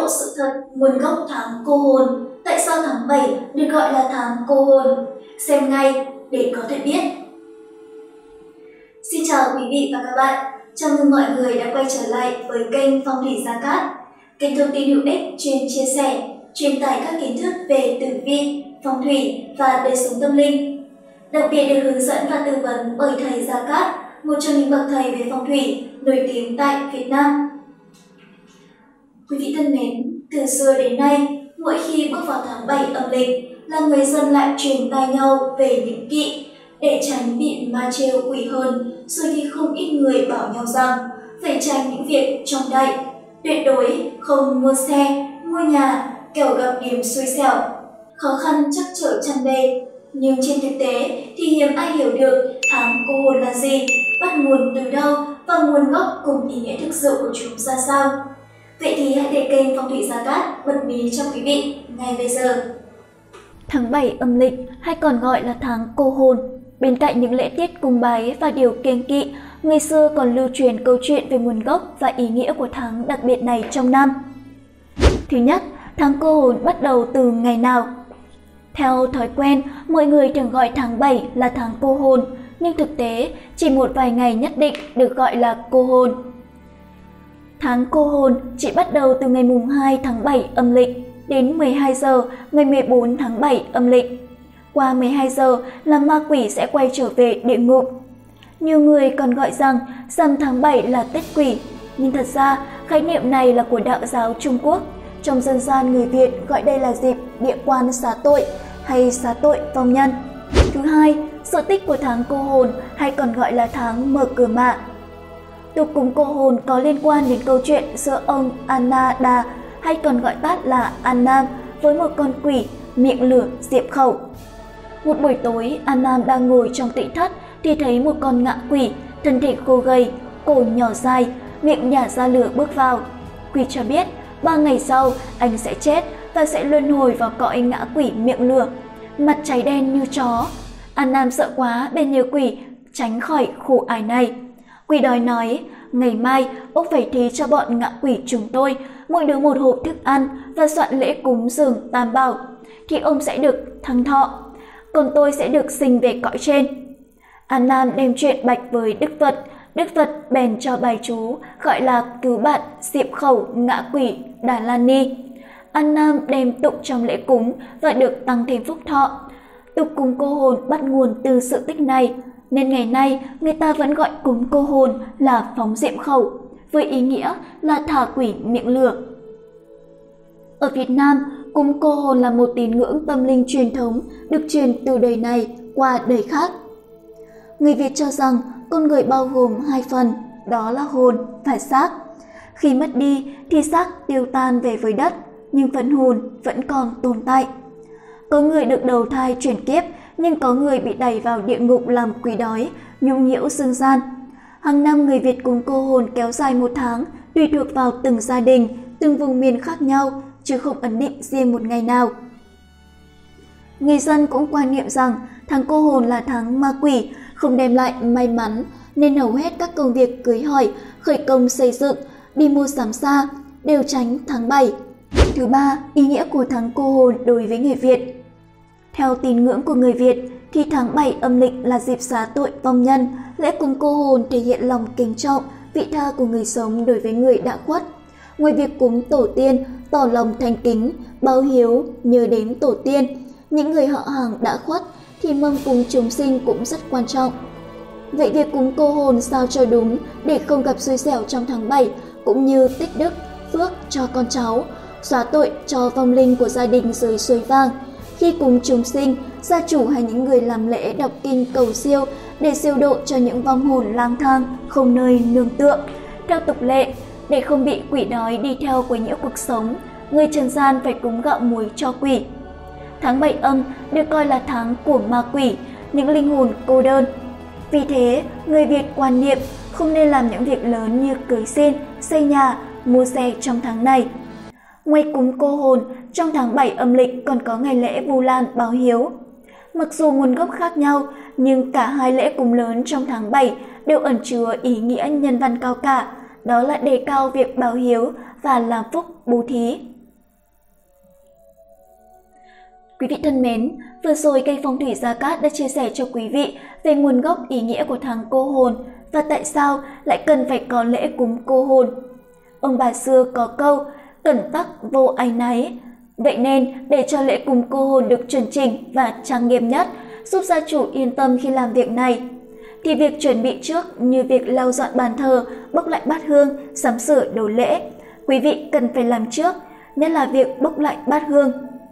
lộ sự thật nguồn gốc tháng cô hồn. Tại sao tháng 7 được gọi là tháng cô hồn? Xem ngay để có thể biết. Xin chào quý vị và các bạn. Chào mừng mọi người đã quay trở lại với kênh Phong thủy Gia Cát, kênh thông tin hữu ích chuyên chia sẻ, truyền tải các kiến thức về tử vi, phong thủy và đời sống tâm linh. Đặc biệt được hướng dẫn và tư vấn bởi thầy Gia Cát, một trong những bậc thầy về phong thủy nổi tiếng tại Việt Nam. Quý vị thân mến, từ xưa đến nay, mỗi khi bước vào tháng 7 âm lịch là người dân lại truyền tai nhau về những kỵ để tránh bị ma trêu quỷ hơn, rồi thì không ít người bảo nhau rằng phải tránh những việc trong đại, tuyệt đối không mua xe, mua nhà, kẻo gặp điểm xui xẻo, khó khăn trắc trở tràn bề. Nhưng trên thực tế thì hiếm ai hiểu được tháng cô hồn là gì, bắt nguồn từ đâu và nguồn gốc cùng ý nghĩa thực sự của chúng ra sao. Vậy thì hãy để kênh Phong thủy Gia Cát bật mí cho quý vị ngay bây giờ. Tháng 7 âm lịch hay còn gọi là tháng cô hồn, bên cạnh những lễ tiết cúng bái và điều kiêng kỵ, người xưa còn lưu truyền câu chuyện về nguồn gốc và ý nghĩa của tháng đặc biệt này trong năm. Thứ nhất, tháng cô hồn bắt đầu từ ngày nào? Theo thói quen, mọi người thường gọi tháng 7 là tháng cô hồn, nhưng thực tế chỉ một vài ngày nhất định được gọi là cô hồn. Tháng cô hồn chỉ bắt đầu từ ngày mùng 2 tháng 7 âm lịch đến 12 giờ ngày 14 tháng 7 âm lịch. Qua 12 giờ là ma quỷ sẽ quay trở về địa ngục. Nhiều người còn gọi rằng rằm tháng 7 là Tết quỷ, nhưng thật ra khái niệm này là của đạo giáo Trung Quốc. Trong dân gian người Việt gọi đây là dịp địa quan xá tội hay xá tội vong nhân. Thứ hai, sự tích của tháng cô hồn hay còn gọi là tháng mở cửa mạ. Tục cúng cô hồn có liên quan đến câu chuyện giữa ông Ananda hay còn gọi tắt là An Nam với một con quỷ miệng lửa diệm khẩu. Một buổi tối, An Nam đang ngồi trong tịnh thất thì thấy một con ngạ quỷ, thân thể khô gầy, cổ nhỏ dài, miệng nhả ra lửa bước vào. Quỷ cho biết 3 ngày sau anh sẽ chết và sẽ luân hồi vào cõi ngạ quỷ miệng lửa, mặt cháy đen như chó. An Nam sợ quá bèn nhờ quỷ tránh khỏi khổ ải này. Quỷ đòi nói, ngày mai ông phải thí cho bọn ngạ quỷ chúng tôi mỗi đứa một hộp thức ăn và soạn lễ cúng dường tam bảo, thì ông sẽ được thăng thọ, còn tôi sẽ được sinh về cõi trên. An Nam đem chuyện bạch với Đức Phật, Đức Phật bèn cho bài chú gọi là cứu bạn diệm khẩu ngạ quỷ Đà La Ni. An Nam đem tụng trong lễ cúng và được tăng thêm phúc thọ. Tục cúng cô hồn bắt nguồn từ sự tích này, nên ngày nay người ta vẫn gọi cúng cô hồn là phóng diệm khẩu, với ý nghĩa là thả quỷ miệng lửa. Ở Việt Nam, cúng cô hồn là một tín ngưỡng tâm linh truyền thống được truyền từ đời này qua đời khác. Người Việt cho rằng con người bao gồm hai phần, đó là hồn và xác. Khi mất đi thì xác tiêu tan về với đất, nhưng phần hồn vẫn còn tồn tại. Có người được đầu thai chuyển kiếp, nhưng có người bị đẩy vào địa ngục làm quỷ đói, nhũng nhiễu dương gian. Hàng năm người Việt cúng cô hồn kéo dài 1 tháng, tùy thuộc vào từng gia đình, từng vùng miền khác nhau, chứ không ấn định riêng một ngày nào. Người dân cũng quan niệm rằng tháng cô hồn là tháng ma quỷ, không đem lại may mắn, nên hầu hết các công việc cưới hỏi, khởi công xây dựng, đi mua sắm xa đều tránh tháng 7. Thứ ba, ý nghĩa của tháng cô hồn đối với người Việt. Theo tín ngưỡng của người Việt thì tháng 7 âm lịch là dịp xá tội vong nhân. Lễ cúng cô hồn thể hiện lòng kính trọng, vị tha của người sống đối với người đã khuất. Ngoài việc cúng tổ tiên, tỏ lòng thành kính, báo hiếu, nhớ đến tổ tiên, những người họ hàng đã khuất thì mâm cúng chúng sinh cũng rất quan trọng. Vậy việc cúng cô hồn sao cho đúng để không gặp xui xẻo trong tháng 7, cũng như tích đức, phước cho con cháu, xóa tội cho vong linh của gia đình dưới suối vàng. Khi cúng chúng sinh, gia chủ hay những người làm lễ đọc kinh cầu siêu để siêu độ cho những vong hồn lang thang không nơi nương tựa. Theo tục lệ, để không bị quỷ đói đi theo quấy nhiễu cuộc sống, người trần gian phải cúng gạo muối cho quỷ. Tháng 7 âm được coi là tháng của ma quỷ, những linh hồn cô đơn. Vì thế, người Việt quan niệm không nên làm những việc lớn như cưới xin, xây nhà, mua xe trong tháng này. Ngoài cúng cô hồn, trong tháng 7 âm lịch còn có ngày lễ Vu Lan báo hiếu. Mặc dù nguồn gốc khác nhau, nhưng cả hai lễ cúng lớn trong tháng 7 đều ẩn chứa ý nghĩa nhân văn cao cả, đó là đề cao việc báo hiếu và làm phúc bố thí. Quý vị thân mến, vừa rồi kênh Phong thủy Gia Cát đã chia sẻ cho quý vị về nguồn gốc ý nghĩa của tháng cô hồn và tại sao lại cần phải có lễ cúng cô hồn. Ông bà xưa có câu, cẩn tắc vô áy náy. Vậy nên, để cho lễ cúng cô hồn được chuẩn chỉnh và trang nghiêm nhất, giúp gia chủ yên tâm khi làm việc này, thì việc chuẩn bị trước như việc lau dọn bàn thờ, bốc lại bát hương, sắm sửa đồ lễ, quý vị cần phải làm trước, nhất là việc bốc lại bát hương.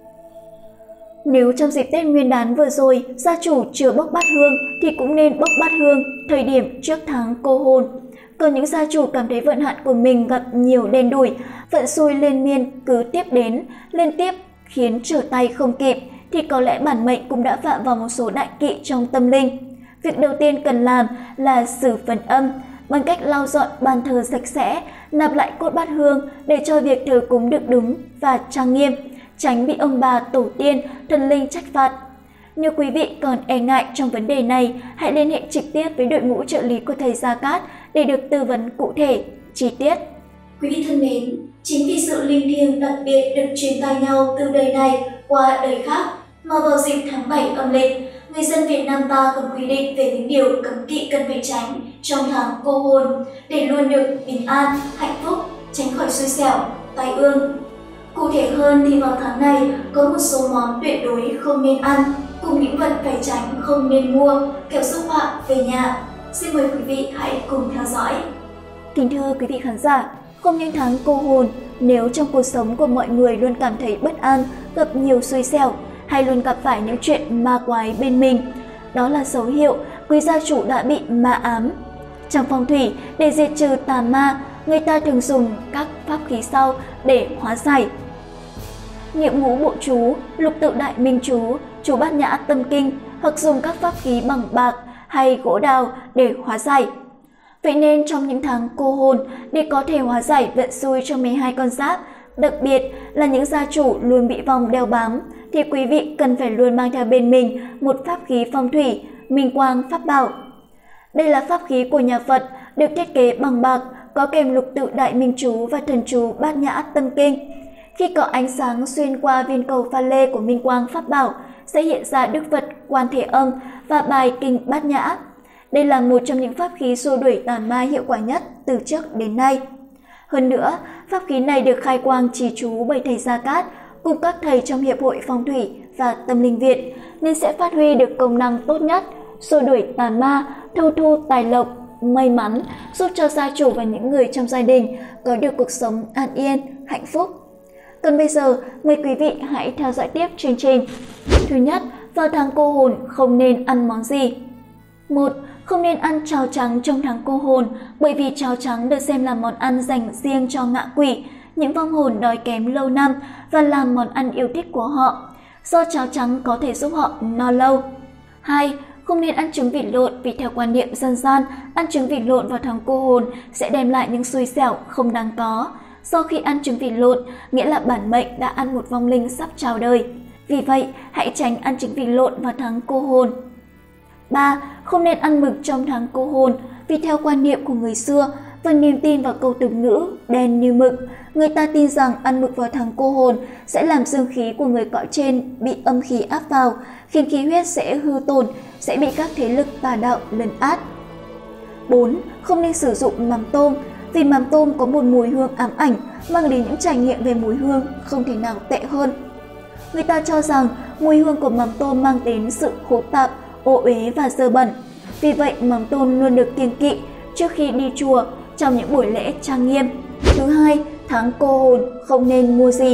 Nếu trong dịp Tết Nguyên đán vừa rồi, gia chủ chưa bốc bát hương thì cũng nên bốc bát hương thời điểm trước tháng cô hồn. Còn những gia chủ cảm thấy vận hạn của mình gặp nhiều đen đủi, vận xui liên miên cứ tiếp đến, liên tiếp khiến trở tay không kịp, thì có lẽ bản mệnh cũng đã phạm vào một số đại kỵ trong tâm linh. Việc đầu tiên cần làm là xử phần âm, bằng cách lau dọn bàn thờ sạch sẽ, nạp lại cốt bát hương để cho việc thờ cúng được đúng và trang nghiêm, tránh bị ông bà, tổ tiên, thần linh trách phạt. Nếu quý vị còn e ngại trong vấn đề này, hãy liên hệ trực tiếp với đội ngũ trợ lý của thầy Gia Cát để được tư vấn cụ thể, chi tiết. Quý vị thân mến, chính vì sự linh thiêng đặc biệt được truyền tai nhau từ đời này qua đời khác mà vào dịp tháng 7 âm lịch, người dân Việt Nam ta còn quy định về những điều cấm kỵ cần phải tránh trong tháng cô hồn để luôn được bình an, hạnh phúc, tránh khỏi xui xẻo, tai ương. Cụ thể hơn thì vào tháng này có một số món tuyệt đối không nên ăn, cùng những vật phải tránh không nên mua, kẻo xúc họa về nhà. Xin mời quý vị hãy cùng theo dõi. Kính thưa quý vị khán giả, không những tháng cô hồn, nếu trong cuộc sống của mọi người luôn cảm thấy bất an, gặp nhiều xui xẻo, hay luôn gặp phải những chuyện ma quái bên mình, đó là dấu hiệu quý gia chủ đã bị ma ám. Trong phong thủy, để diệt trừ tà ma, người ta thường dùng các pháp khí sau để hóa giải: Niệm ngũ bộ chú, lục tự đại minh chú bát nhã tâm kinh, hoặc dùng các pháp khí bằng bạc hay gỗ đào để hóa giải. Vậy nên trong những tháng cô hồn, để có thể hóa giải vận xui cho 12 con giáp, đặc biệt là những gia chủ luôn bị vong đeo bám, thì quý vị cần phải luôn mang theo bên mình một pháp khí phong thủy, minh quang pháp bảo. Đây là pháp khí của nhà Phật, được thiết kế bằng bạc, có kèm lục tự đại minh chú và thần chú bát nhã tâm kinh. Khi có ánh sáng xuyên qua viên cầu pha lê của minh quang pháp bảo, sẽ hiện ra Đức Phật Quan Thế Âm và bài kinh bát nhã. Đây là một trong những pháp khí xua đuổi tà ma hiệu quả nhất từ trước đến nay. Hơn nữa, pháp khí này được khai quang trì chú bởi thầy Gia Cát cùng các thầy trong Hiệp hội Phong thủy và Tâm linh Việt, nên sẽ phát huy được công năng tốt nhất, xua đuổi tà ma, thâu thu tài lộc, may mắn, giúp cho gia chủ và những người trong gia đình có được cuộc sống an yên, hạnh phúc. Còn bây giờ, mời quý vị hãy theo dõi tiếp chương trình. Thứ nhất, vào tháng cô hồn không nên ăn món gì? 1. Không nên ăn cháo trắng trong tháng cô hồn, bởi vì cháo trắng được xem là món ăn dành riêng cho ngạ quỷ, những vong hồn đói kém lâu năm và làm món ăn yêu thích của họ, do cháo trắng có thể giúp họ no lâu. 2. Không nên ăn trứng vịt lộn, vì theo quan niệm dân gian, ăn trứng vịt lộn vào tháng cô hồn sẽ đem lại những xui xẻo không đáng có. Sau khi ăn trứng vịt lộn, nghĩa là bản mệnh đã ăn một vong linh sắp chào đời. Vì vậy, hãy tránh ăn trứng vịt lộn vào tháng cô hồn. 3. Không nên ăn mực trong tháng cô hồn, vì theo quan niệm của người xưa và niềm tin vào câu tục ngữ đen như mực, người ta tin rằng ăn mực vào tháng cô hồn sẽ làm dương khí của người cõi trên bị âm khí áp vào, khiến khí huyết sẽ hư tổn, sẽ bị các thế lực tà đạo lấn át. 4. Không nên sử dụng mắm tôm, vì mắm tôm có một mùi hương ám ảnh, mang đến những trải nghiệm về mùi hương không thể nào tệ hơn. Người ta cho rằng mùi hương của mắm tôm mang đến sự hỗn tạp, ô uế và dơ bẩn. Vì vậy, mắm tôm luôn được kiêng kỵ trước khi đi chùa trong những buổi lễ trang nghiêm. Thứ hai, tháng cô hồn không nên mua gì?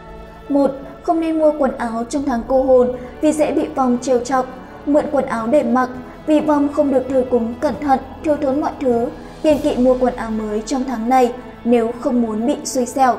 1. Không nên mua quần áo trong tháng cô hồn vì dễ bị vong trêu chọc. Mượn quần áo để mặc, vì vong không được thờ cúng cẩn thận, thiếu thốn mọi thứ. Kiêng kỵ mua quần áo mới trong tháng này nếu không muốn bị xui xẻo.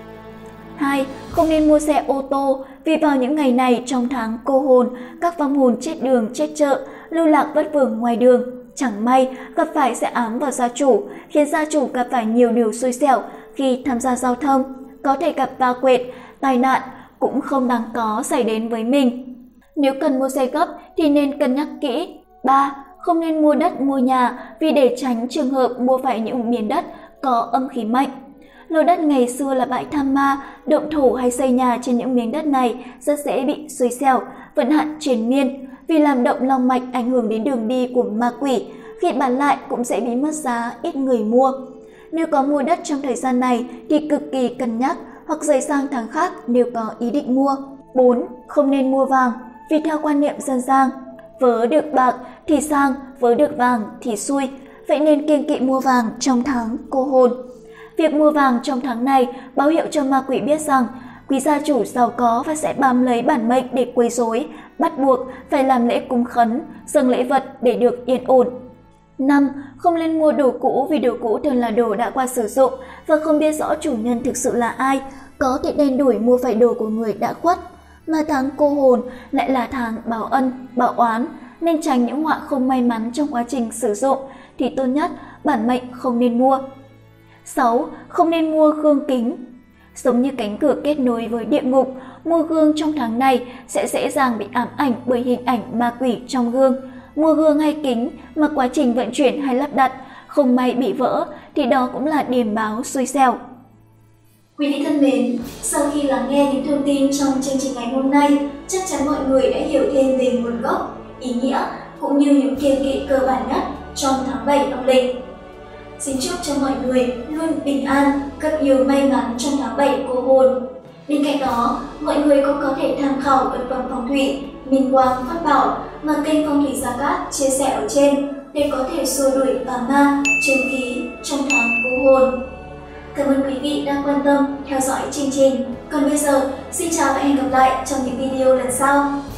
2. Không nên mua xe ô tô, vì vào những ngày này trong tháng cô hồn, các vong hồn chết đường chết chợ, lưu lạc vất vưởng ngoài đường, chẳng may gặp phải sẽ ám vào gia chủ, khiến gia chủ gặp phải nhiều điều xui xẻo khi tham gia giao thông, có thể gặp va quệt, tai nạn cũng không đáng có xảy đến với mình. Nếu cần mua xe gấp thì nên cân nhắc kỹ. 3. Không nên mua đất mua nhà, vì để tránh trường hợp mua phải những miền đất có âm khí mạnh. Lô đất ngày xưa là bãi tham ma, động thổ hay xây nhà trên những miếng đất này rất dễ bị xui xẻo, vận hạn triền miên. Vì làm động long mạch ảnh hưởng đến đường đi của ma quỷ, khi bán lại cũng dễ bị mất giá, ít người mua. Nếu có mua đất trong thời gian này thì cực kỳ cân nhắc hoặc rời sang tháng khác nếu có ý định mua. 4. Không nên mua vàng, vì theo quan niệm dân gian, vớ được bạc thì sang, vớ được vàng thì xui, vậy nên kiêng kỵ mua vàng trong tháng cô hồn. Việc mua vàng trong tháng này báo hiệu cho ma quỷ biết rằng quý gia chủ giàu có và sẽ bám lấy bản mệnh để quấy rối, bắt buộc phải làm lễ cúng khấn, dâng lễ vật để được yên ổn. 5. Không nên mua đồ cũ vì đồ cũ thường là đồ đã qua sử dụng và không biết rõ chủ nhân thực sự là ai, có thể đen đủi mua phải đồ của người đã khuất. Mà tháng cô hồn lại là tháng báo ân, báo oán, nên tránh những họa không may mắn trong quá trình sử dụng thì tốt nhất bản mệnh không nên mua. 6. Không nên mua gương kính. Giống như cánh cửa kết nối với địa ngục, mua gương trong tháng này sẽ dễ dàng bị ám ảnh bởi hình ảnh ma quỷ trong gương. Mua gương hay kính mà quá trình vận chuyển hay lắp đặt không may bị vỡ thì đó cũng là điềm báo xui xẻo. Quý vị thân mến, sau khi lắng nghe những thông tin trong chương trình ngày hôm nay, chắc chắn mọi người đã hiểu thêm về nguồn gốc, ý nghĩa cũng như những kiêng kỵ cơ bản nhất trong tháng 7 âm lịch. Xin chúc cho mọi người luôn bình an, gặp nhiều may mắn trong tháng 7 cô hồn. Bên cạnh đó, mọi người cũng có thể tham khảo vật phẩm phong thủy, minh quang pháp bảo mà kênh Phong thủy Gia Cát chia sẻ ở trên để có thể xua đuổi tà ma, trừ khí trong tháng cô hồn. Cảm ơn quý vị đã quan tâm theo dõi chương trình. Còn bây giờ, xin chào và hẹn gặp lại trong những video lần sau.